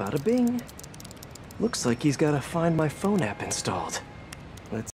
Bada bing. Looks like he's got a Find My Phone app installed.